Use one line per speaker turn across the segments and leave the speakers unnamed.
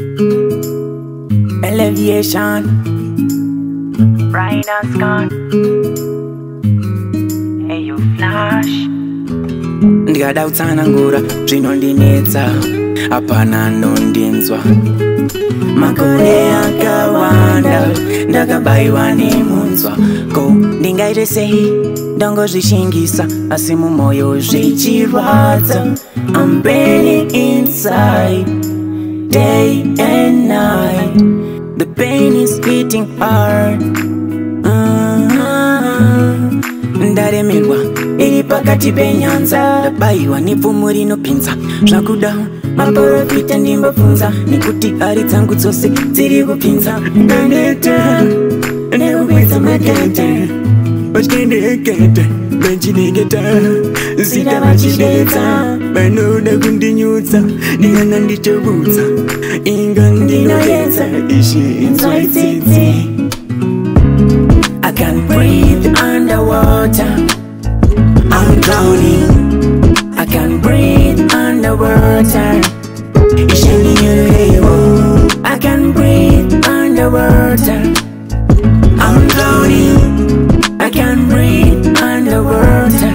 Elevation, Riders gone. Hey you flash. Ndikadautsanangura zvinondinetsa apana nondinzwa. Makore akawanda ndakabayiwa nemunzwa. Ko ndingaite sei ndangozvishingisa asi mumoyo zvichirwadza. I'm burning inside day and night. The pain is hitting hard. Ndaremerwa iri pakati penyanza. Ndabayiwa nepfumo rinopinza zvakuda maprofita ndimbabvunza nekuti hari dzangu dzose dziri kupinza. Ndaneta nekupedza makete vachikendekete vachideketa zita vachidetsa vanoda kundinyutsa ndingana ndichobudza inga ndinoedza ishi inzwaitsitsi. I can't breathe underwater, I'm drowning. I can't breathe underwater. I can't breathe underwater, I'm drowning. I can't breathe underwater.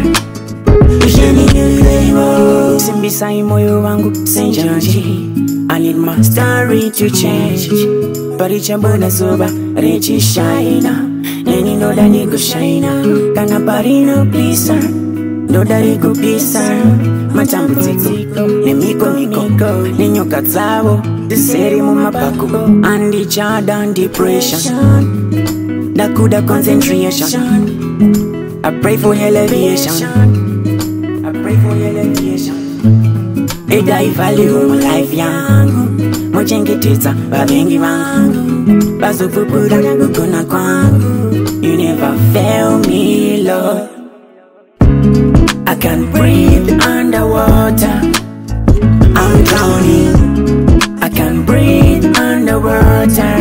Simbisai moyo wangu senjanji. I need my story to change. Parichambona soba rechi shaina. Neni noda niku shaina. Kana parino pisa noda riku pisa. Matambudziko nemiko nenyoka dzavo dziseri mumapaku. Andichada depression, ndakuda concentration. I pray for elevation, I pray for elevation. Eda ivalue life yangu, mochengetedza vavengi vangu, vazopupura kugona kwangu. You never fail me, Lord. I can't breathe underwater, I'm drowning. I can't breathe underwater.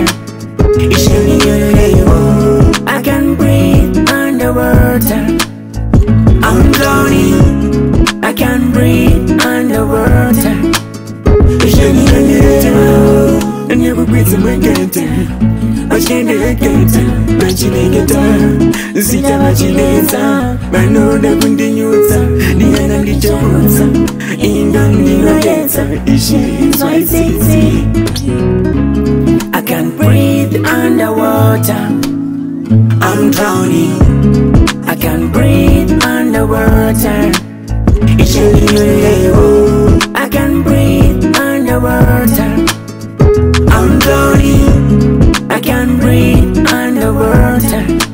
I can't breathe underwater, I'm drowning. I can't breathe underwater. Nekupedza makete vachikendeketa vachideketa zita vachidetsa vanoda kundinyutsa ndingana ndichobudza inga ndinoedza ishi inzwaitsitsi. I can't breathe underwater, I'm drowning. I can't breathe underwater. I can't breathe underwater, I'm drowning. I can't breathe underwater.